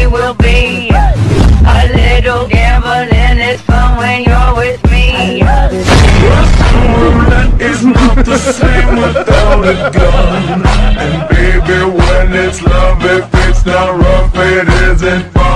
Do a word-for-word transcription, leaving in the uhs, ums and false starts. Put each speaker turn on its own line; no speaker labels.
we will be a little gambling. It's fun when you're with me.
That is not the same without a gun. And baby, when it's love, if it's not rough, it isn't fun.